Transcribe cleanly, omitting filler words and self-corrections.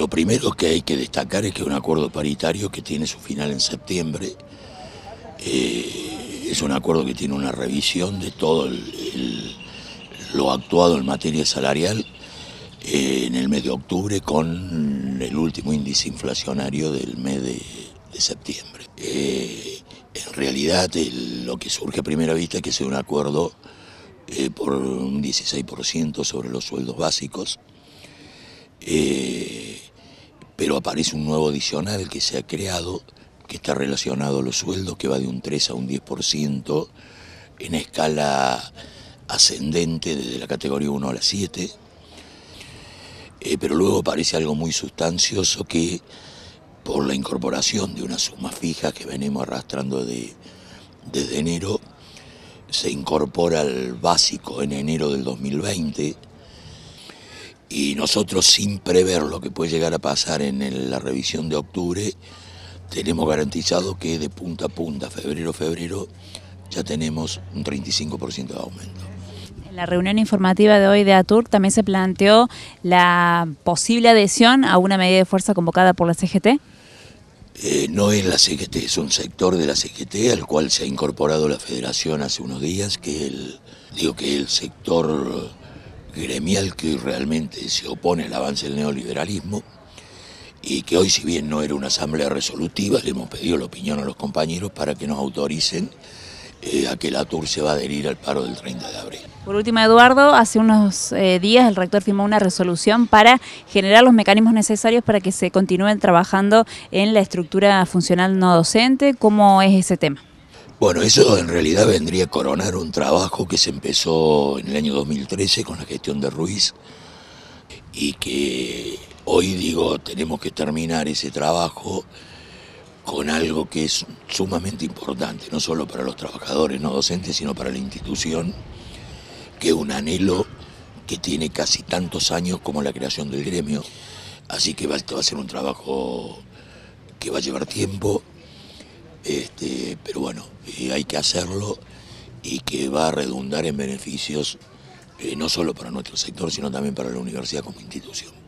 Lo primero que hay que destacar es que es un acuerdo paritario que tiene su final en septiembre. Es un acuerdo que tiene una revisión de todo lo actuado en materia salarial en el mes de octubre con el último índice inflacionario del mes de septiembre. En realidad lo que surge a primera vista es que sea un acuerdo por un 16% sobre los sueldos básicos, pero aparece un nuevo adicional que se ha creado, que está relacionado a los sueldos, que va de un 3 a un 10% en escala ascendente desde la categoría 1 a la 7, pero luego aparece algo muy sustancioso que, por la incorporación de una suma fija que venimos arrastrando desde enero, se incorpora al básico en enero del 2020, y nosotros, sin prever lo que puede llegar a pasar en la revisión de octubre, tenemos garantizado que de punta a punta, febrero, ya tenemos un 35% de aumento. En la reunión informativa de hoy de ATURC también se planteó la posible adhesión a una medida de fuerza convocada por la CGT. No es la CGT, es un sector de la CGT al cual se ha incorporado la Federación hace unos días, que el sector gremial que realmente se opone al avance del neoliberalismo, y que hoy, si bien no era una asamblea resolutiva, le hemos pedido la opinión a los compañeros para que nos autoricen a que la ATURC se va a adherir al paro del 30 de abril. Por último, Eduardo, hace unos días el rector firmó una resolución para generar los mecanismos necesarios para que se continúen trabajando en la estructura funcional no docente. ¿Cómo es ese tema? Bueno, eso en realidad vendría a coronar un trabajo que se empezó en el año 2013 con la gestión de Ruiz, y que hoy tenemos que terminar ese trabajo con algo que es sumamente importante, no solo para los trabajadores no docentes, sino para la institución, que es un anhelo que tiene casi tantos años como la creación del gremio. Así que va a ser un trabajo que va a llevar tiempo, pero bueno, hay que hacerlo, y que va a redundar en beneficios no solo para nuestro sector, sino también para la universidad como institución.